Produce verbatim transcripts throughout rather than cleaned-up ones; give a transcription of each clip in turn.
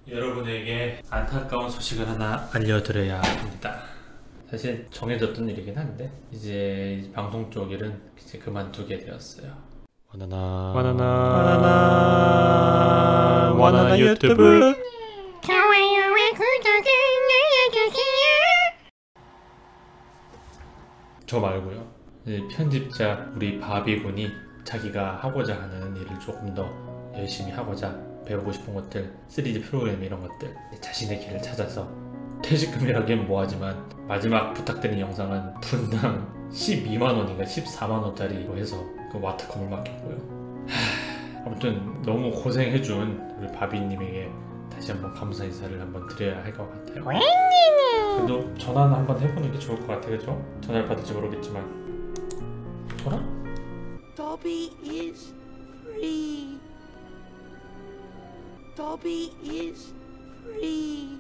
여러분에게 안타까운 소식을 하나 알려드려야 합니다. 사실 정해졌던 일이긴 한데 이제 방송 쪽 일은 이제 그만두게 되었어요. 와나나 와나나 와나나 와나나 유튜브 좋아요와 구독을 눌러주세요. 저 말고요, 이제 편집자 우리 바비군이 자기가 하고자 하는 일을 조금 더 열심히 하고자 배우고 싶은 것들, 쓰리디 프로그램 이런 것들, 자신의 길을 찾아서 퇴직금이라기엔 뭐하지만 마지막 부탁드린 영상은 분당 십이만 원인가 십사만 원짜리로 해서 그 와트컴을 맡겼고요. 하... 아무튼 너무 고생해준 우리 바비님에게 다시 한번 감사 인사를 한번 드려야 할 것 같아요. 그래도 전화는 한번 해보는 게 좋을 것 같아요, 그죠? 전화를 받을지 모르겠지만. 전화? Dobby is free. Dobby is free.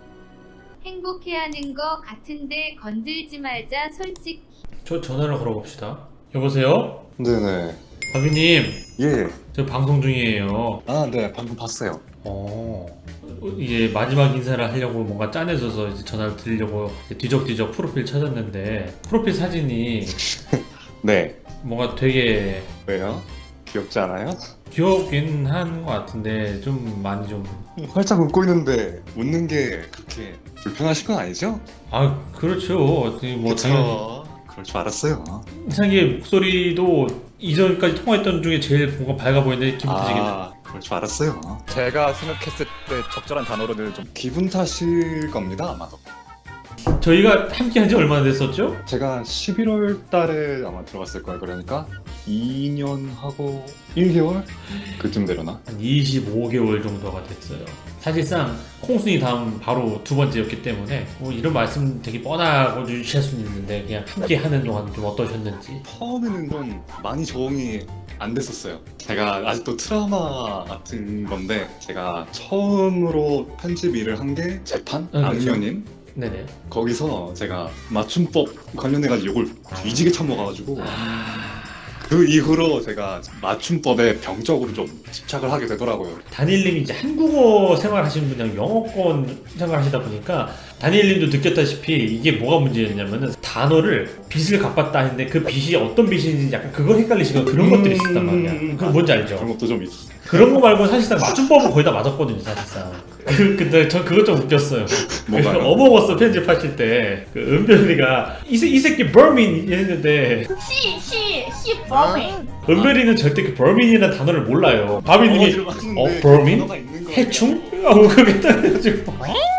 행복해하는 거 같은데 건들지 말자 솔직히. 저 전화를 걸어봅시다. 여보세요? 네네. 바비님, 예. 저 방송 중이에요. 아, 네. 방금 봤어요. 어, 이게 마지막 인사를 하려고 뭔가 짠해져서 이제 전화를 드리려고 뒤적뒤적 프로필 찾았는데 프로필 사진이 네. 뭔가 되게 왜요? 귀엽지 않아요? 귀엽긴 한 것 같은데 좀 많이 좀... 활짝 웃고 있는데 웃는 게 그렇게 불편하신 건 아니죠? 아, 그렇죠. 뭐 당연히 그럴 줄 알았어요. 이상하게 목소리도 이전까지 통화했던 중에 제일 뭔가 밝아 보이는데 기분 탓이겠네. 아, 그럴 줄 알았어요. 제가 생각했을 때 적절한 단어로는 좀 기분 탓일 겁니다, 아마도. 저희가 함께 한 지 얼마나 됐었죠? 제가 십일월 달에 아마 들어갔을 거예요. 그러니까 이 년 하고 일 개월? 그쯤 되려나? 한 이십오 개월 정도가 됐어요. 사실상 콩순이 다음 바로 두 번째였기 때문에 뭐 이런 말씀 되게 뻔하고 주실 수는 있는데 그냥 함께 하는 동안 좀 어떠셨는지. 처음에는 좀 많이 적응이 안 됐었어요. 제가 아직도 트라우마 같은 건데, 제가 처음으로 편집 일을 한 게 재판? 아, 그렇죠. 악녀님? 네네. 거기서 제가 맞춤법 관련해가지고 욕을 뒤지게 처먹어가지고 아... 그 이후로 제가 맞춤법에 병적으로 좀 집착을 하게 되더라고요. 다니엘님이 이제 한국어 생활하시는 분이랑 영어권 생활하시다 보니까 다니엘님도 느꼈다시피 이게 뭐가 문제였냐면은 단어를 빚을 갚았다 했는데 그 빚이 어떤 빚인지 약간 그걸 헷갈리시고 그런 것들이 있었단 말이야. 그건 뭔지 알죠? 그런 것도 좀 있어. 그런 거 말고 사실상 맞춤법은 거의 다 맞았거든요, 사실상. 그, 근데 저 그것 좀 웃겼어요. 뭔가요? 어버버스 편집하실 때, 그 은별이가, 이, 새, 이 새끼 버민! 이랬는데, 시, 시, 시 버밍. 은별이는 절대 그 버민이라는 단어를 몰라요. 바비님이, 어, 어, 버민? 해충? 하고 그렇게 따라가지고.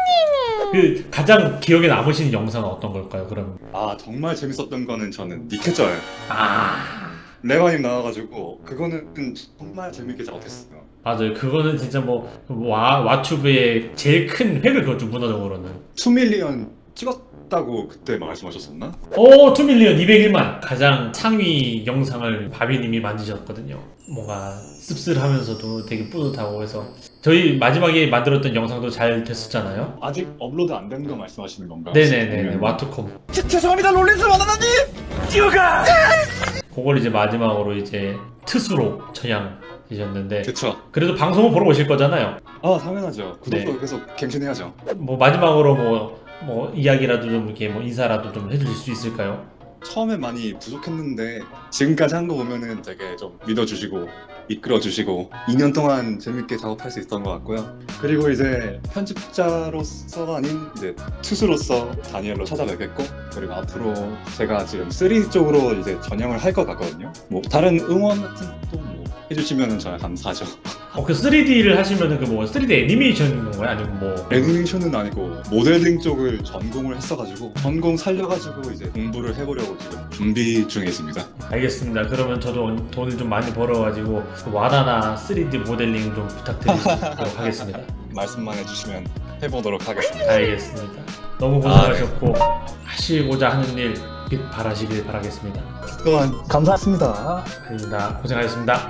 그 가장 기억에 남으시는 영상은 어떤 걸까요, 그럼? 아, 정말 재밌었던 거는 저는 니케절. 아. 레바님 나와가지고 그거는 정말 재밌게 작업했어요. 맞아요. 그거는 진짜 뭐, 와, 왓튜브의 제일 큰 획을 그었죠, 문화적으로는. 투 밀리언 찍었다고 그때 말씀하셨었나? 오, 투 밀리언 이백일만! 가장 상위 영상을 바비님이 만드셨거든요. 뭔가 씁쓸하면서도 되게 뿌듯하고 해서. 저희 마지막에 만들었던 영상도 잘 됐었잖아요? 아직 업로드 안 된 거 말씀하시는 건가요? 네네네, 왓투컴. 죄송합니다 롤린스 와나나님! 뛰어가! 그걸 이제 마지막으로 이제 트수로 전향이셨는데. 그쵸. 그래도 방송은 보러 오실 거잖아요? 아, 당연하죠. 구독도 네. 계속 갱신해야죠. 뭐 마지막으로 뭐, 뭐 이야기라도 좀 이렇게 뭐 인사라도 좀 해주실 수 있을까요? 처음에 많이 부족했는데 지금까지 한 거 보면은 되게 좀 믿어주시고 이끌어주시고 이 년 동안 재밌게 작업할 수 있었던 것 같고요. 그리고 이제 편집자로서가 아닌 이제 투수로서 다니엘로 찾아뵙겠고, 그리고 앞으로 제가 지금 쓰리디 쪽으로 이제 전향을 할 것 같거든요. 뭐 다른 응원 같은 것도 뭐 해주시면은 정말 감사하죠. 어, 그 쓰리디를 하시면은 그 뭐 쓰리디 애니메이션인 건가요? 아니면 뭐 애니메이션은 아니고 모델링 쪽을 전공을 했어가지고 전공 살려가지고 이제 공부를 해보려고 지금 준비 중에 있습니다. 알겠습니다. 그러면 저도 돈을 좀 많이 벌어가지고 그 와나나 쓰리디 모델링 좀 부탁드리도록 하겠습니다. 말씀만 해주시면 해보도록 하겠습니다. 알겠습니다. 너무 고생하셨고 아, 네. 하시고자 하는 일 빛 바라시길 바라겠습니다. 그동안 감사했습니다. 아닙니다. 고생하셨습니다.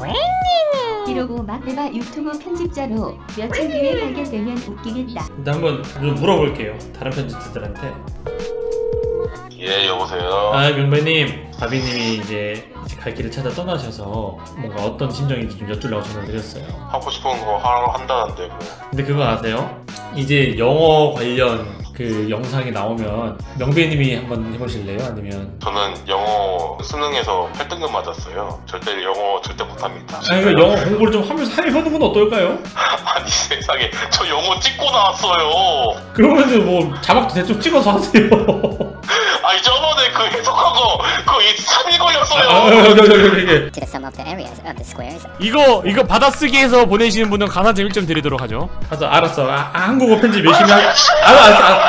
이러고 막 내가 유튜브 편집자로 며칠 뒤에 발견되면 웃기겠다. 근데 한번 좀 물어볼게요. 다른 편집자들한테. 예, 여보세요. 아, 명배님, 바비님이 이제, 이제 갈 길을 찾아 떠나셔서 뭔가 어떤 심정인지 좀 여쭈려고 전화를 드렸어요. 하고 싶은 거 하라고 한다는데 뭐. 근데 그거 아세요? 이제 영어 관련 그 영상이 나오면 명배님이 한번 해보실래요? 아니면 저는 영어 수능에서 팔 등급 맞았어요. 절대 영어 절대 못합니다. 아니 그 영어 공부를 좀 하면서 해보는 건 어떨까요? 아니 세상에 저 영어 찍고 나왔어요. 그러면은 뭐 자막도 대충 찍어서 하세요. 아니 저번에 그 해석한 거 그거 삼 일 걸렸어요. 아, 여기 여기 여기 여기. to the sum of the areas of the squares. 이거 이거 받아쓰기해서 보내시는 분은 가산점 일 점 드리도록 하죠. 알았어 알았어. 아, 아, 한국어 편집 열심히 하. 알았어 알았어. 알았어.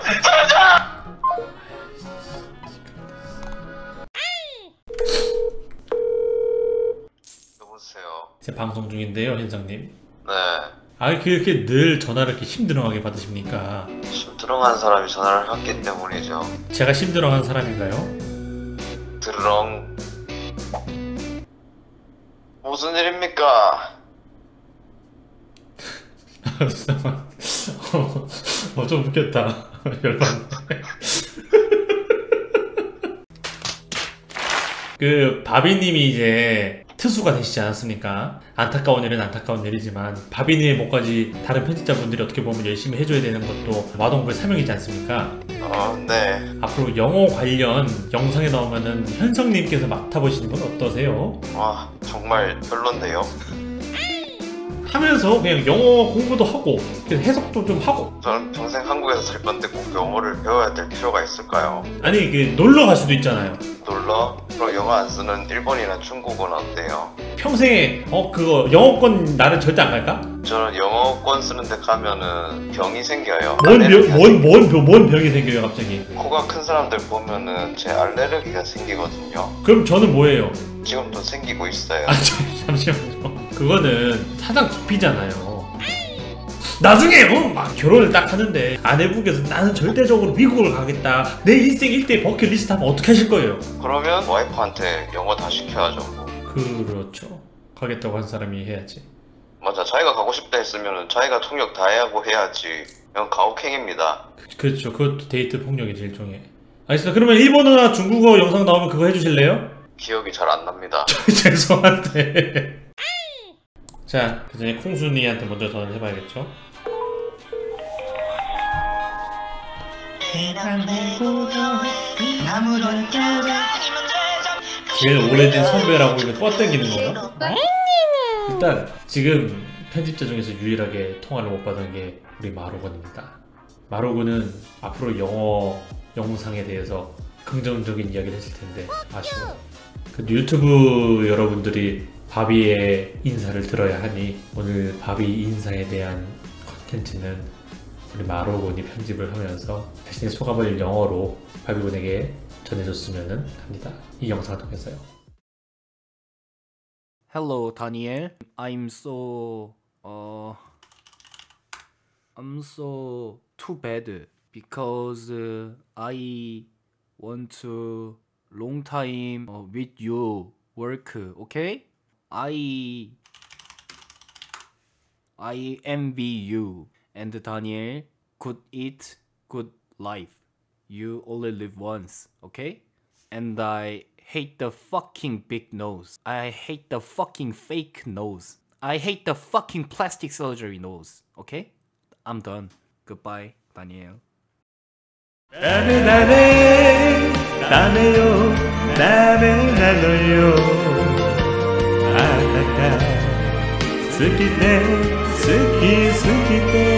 여보세요. 제 방송 중인데요, 현장님. 네. 아 그렇게 늘 전화를 이렇게 심드렁하게 받으십니까? 심드렁한 사람이 전화를 했기 때문이죠. 제가 심드렁한 사람인가요? 드렁. 무슨 일입니까? 잠깐만. 어, 어, 좀 웃겼다. 열받네. 그 바비님이 이제 특수가 되시지 않았습니까? 안타까운 일은 안타까운 일이지만 바비님의 목까지 다른 편집자분들이 어떻게 보면 열심히 해줘야 되는 것도 마동부의 사명이지 않습니까? 어, 네. 앞으로 영어 관련 영상에 나오면은 현성님께서 맡아보시는 건 어떠세요? 와, 정말 별론데요? 하면서 그냥 영어 공부도 하고 해석도 좀 하고. 저는 평생 한국에서 살 건데 꼭 영어를 배워야 될 필요가 있을까요? 아니 그 놀러 갈 수도 있잖아요. 놀러? 그럼 영어 안 쓰는 일본이나 중국은 어때요? 평생에 어 그거 영어권 나는 절대 안 갈까? 저는 영어권 쓰는데 가면은 병이 생겨요. 뭔 알레르기가 병, 뭔, 뭔, 병, 뭔 병이 생겨요 갑자기? 코가 큰 사람들 보면은 제 알레르기가 생기거든요. 그럼 저는 뭐예요? 지금도 생기고 있어요. 아 저, 잠시만요. 그거는 사장 깊이잖아요. 나중에 어, 막 결혼을 딱 하는데 아내분께서 나는 절대적으로 미국을 가겠다. 내 일생 일대 버킷리스트 하면 어떻게 하실 거예요? 그러면 와이프한테 영어 다 시켜야죠. 뭐. 그렇죠. 가겠다고 한 사람이 해야지. 맞아, 자기가 가고 싶다 했으면은 자기가 통역 다 하고 해야지. 이건 가혹행위입니다. 그, 그렇죠. 그것도 데이트 폭력이지 일종의. 알겠습니다. 그러면 일본어나 중국어 영상 나오면 그거 해주실래요? 기억이 잘 안 납니다. 죄송한데. 자, 그 전에 콩순이한테 먼저 전화를 해봐야겠죠? 제일 오래된 선배라고 이거 뻗당기는 거예요? 일단 지금 편집자 중에서 유일하게 통화를 못 받은 게 우리 마로건입니다. 마로건은 앞으로 영어 영상에 대해서 긍정적인 이야기를 했을 텐데 아쉬워. 그 유튜브 여러분들이 바비의 인사를 들어야 하니 오늘 바비 인사에 대한 컨텐츠는 우리 마로군이 편집을 하면서 자신의 소감을 영어로 바비군에게 전해줬으면 합니다. 이 영상을 통해서요. Hello, Daniel. I'm so uh I'm so too bad because uh, I want to long time uh, with you work. Okay? I I envy you and Daniel could eat good life. You only live once, okay? And I hate the fucking big nose. I hate the fucking fake nose. I hate the fucking plastic surgery nose, okay? I'm done. Goodbye, Daniel. ダメダメダメよダメなのよあなた好きで好き好きで